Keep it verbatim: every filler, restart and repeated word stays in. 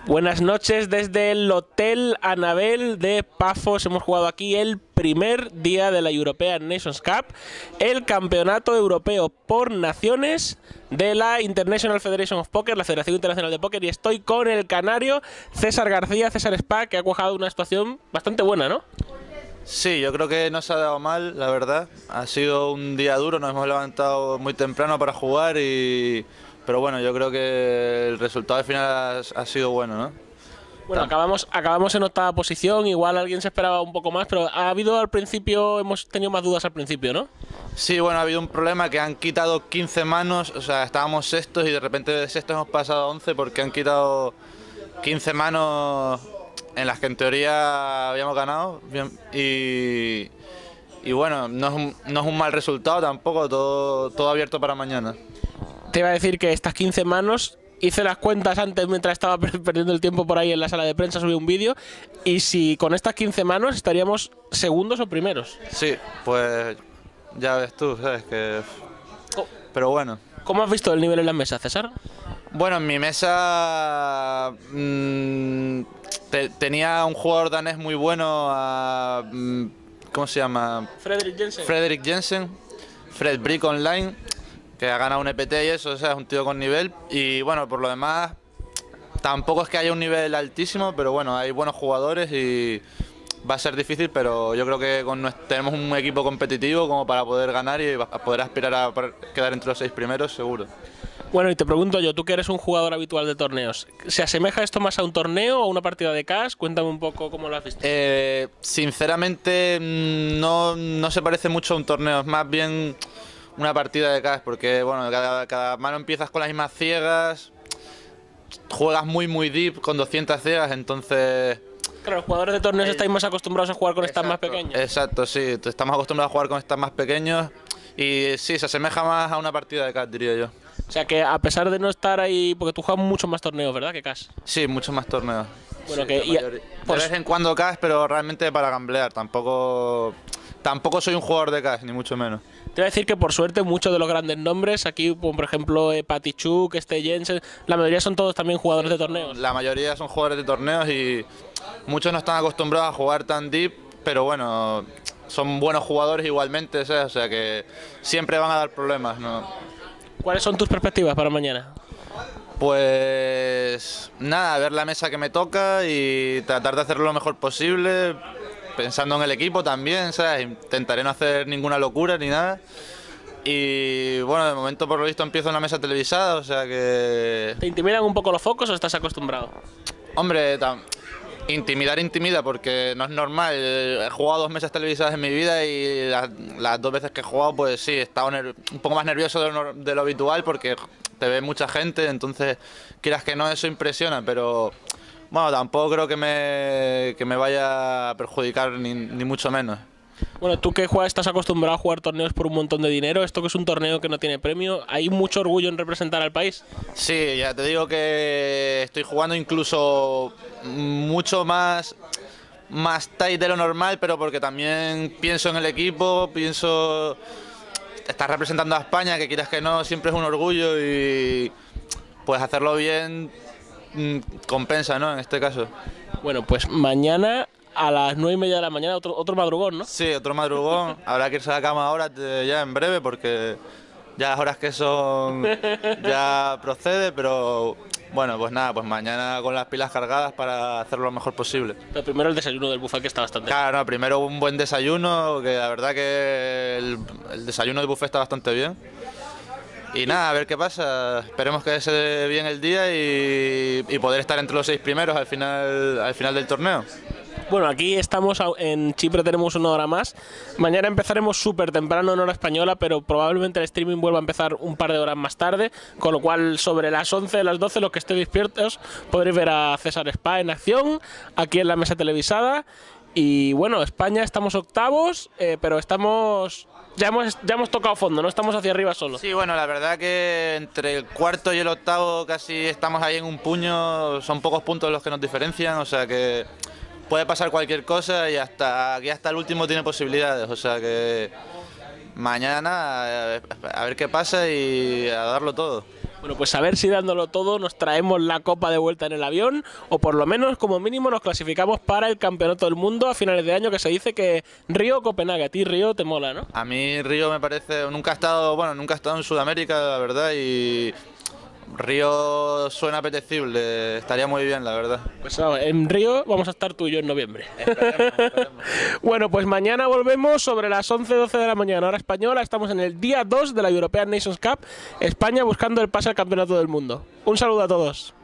Buenas noches desde el Hotel Anabel de Pafos. Hemos jugado aquí el primer día de la European Nations Cup, el campeonato europeo por naciones de la International Federation of Poker, la Federación Internacional de Póker, y estoy con el canario César García, César Spa, que ha cuajado una situación bastante buena, ¿no? Sí, yo creo que no se ha dado mal, la verdad. Ha sido un día duro, nos hemos levantado muy temprano para jugar, y pero bueno, yo creo que el resultado al final ha, ha sido bueno, ¿no? Bueno, acabamos, acabamos en octava posición, igual alguien se esperaba un poco más, pero ha habido al principio, hemos tenido más dudas al principio, ¿no? Sí, bueno, ha habido un problema que han quitado quince manos, o sea, estábamos sextos y de repente de sextos hemos pasado a once porque han quitado quince manos en las que en teoría habíamos ganado, bien, y, y bueno, no es, un, no es un mal resultado tampoco, todo, todo abierto para mañana. Te iba a decir que estas quince manos, hice las cuentas antes mientras estaba perdiendo el tiempo por ahí en la sala de prensa, subí un vídeo, y si con estas quince manos estaríamos segundos o primeros. Sí, pues ya ves tú, sabes que... Pero bueno. ¿Cómo has visto el nivel en las mesas, César? Bueno, en mi mesa mmm, te, tenía un jugador danés muy bueno, a, mmm, ¿cómo se llama? Fredrik Jensen. Fredrik Jensen, Fred Brick Online, que ha ganado un E P T y eso, o sea, es un tío con nivel. Y bueno, por lo demás, tampoco es que haya un nivel altísimo, pero bueno, hay buenos jugadores y va a ser difícil, pero yo creo que con nuestro, tenemos un equipo competitivo como para poder ganar y a poder aspirar a quedar entre los seis primeros, seguro. Bueno, y te pregunto yo, tú que eres un jugador habitual de torneos, ¿se asemeja esto más a un torneo o a una partida de cash? Cuéntame un poco cómo lo has visto. Eh, sinceramente, no, no se parece mucho a un torneo, es más bien una partida de cash, porque bueno, cada, cada mano empiezas con las mismas ciegas, juegas muy muy deep con doscientas ciegas, entonces... Claro, los jugadores de torneos estáis más acostumbrados a jugar con estas más pequeñas. Exacto, sí, estamos acostumbrados a jugar con estas más pequeños y sí, se asemeja más a una partida de cash, diría yo. O sea que a pesar de no estar ahí, porque tú juegas muchos más torneos, ¿verdad? Que cash. Sí, muchos más torneos. Bueno, sí, que... Y, de vez en cuando cash, pero realmente para gamblear, tampoco... Tampoco soy un jugador de cash, ni mucho menos. Te voy a decir que por suerte muchos de los grandes nombres, aquí por ejemplo eh, Patichuk, este Jensen, la mayoría son todos también jugadores de torneos. La mayoría son jugadores de torneos y muchos no están acostumbrados a jugar tan deep, pero bueno, son buenos jugadores igualmente, ¿sabes? O sea que siempre van a dar problemas, ¿no? ¿Cuáles son tus perspectivas para mañana? Pues nada, ver la mesa que me toca y tratar de hacerlo lo mejor posible, pensando en el equipo también, ¿sabes? Intentaré no hacer ninguna locura ni nada. Y bueno, de momento por lo visto empiezo en una mesa televisada, o sea que... ¿Te intimidan un poco los focos o estás acostumbrado? Hombre, intimidar intimida porque no es normal. He jugado dos mesas televisadas en mi vida y las, las dos veces que he jugado, pues sí, he estado un poco más nervioso de lo, de lo habitual porque te ve mucha gente, entonces quieras que no, eso impresiona, pero... Bueno, tampoco creo que me, que me vaya a perjudicar ni, ni mucho menos. Bueno, tú que juegas, estás acostumbrado a jugar torneos por un montón de dinero, esto que es un torneo que no tiene premio, ¿hay mucho orgullo en representar al país? Sí, ya te digo que estoy jugando incluso mucho más, más tight de lo normal, pero porque también pienso en el equipo, pienso... Estás representando a España, que quieras que no, siempre es un orgullo y pues hacerlo bien compensa, ¿no? En este caso. Bueno, pues mañana a las nueve y media de la mañana otro, otro madrugón, ¿no? Sí, otro madrugón. Habrá que irse a la cama ahora ya en breve porque ya las horas que son ya procede, pero bueno, pues nada, pues mañana con las pilas cargadas para hacerlo lo mejor posible. Pero primero el desayuno del buffet, que está bastante... Claro, no, primero un buen desayuno, que la verdad que el, el desayuno del buffet está bastante bien. Y nada, a ver qué pasa, esperemos que se dé bien el día y, y poder estar entre los seis primeros al final, al final del torneo. Bueno, aquí estamos en Chipre, tenemos una hora más. Mañana empezaremos súper temprano en hora española, pero probablemente el streaming vuelva a empezar un par de horas más tarde, con lo cual sobre las once, las doce, los que estéis despiertos, podréis ver a César Spa en acción, aquí en la mesa televisada. Y bueno, España estamos octavos, eh, pero estamos... Ya hemos, ya hemos tocado fondo, no estamos hacia arriba solo. Sí, bueno, la verdad que entre el cuarto y el octavo casi estamos ahí en un puño, son pocos puntos los que nos diferencian, o sea que puede pasar cualquier cosa y hasta aquí hasta el último tiene posibilidades, o sea que mañana a ver qué pasa y a darlo todo. Bueno, pues a ver si dándolo todo nos traemos la copa de vuelta en el avión o por lo menos como mínimo nos clasificamos para el campeonato del mundo a finales de año, que se dice que Río o Copenhague. A ti Río te mola, ¿no? A mí Río me parece, nunca he estado, bueno, nunca he estado en Sudamérica, la verdad, y Río suena apetecible, estaría muy bien, la verdad. Pues no, en Río vamos a estar tú y yo en noviembre. Esperemos, esperemos. Bueno, pues mañana volvemos sobre las once doce de la mañana, hora española. Estamos en el día dos de la European Nations Cup, España buscando el pase al campeonato del mundo. Un saludo a todos.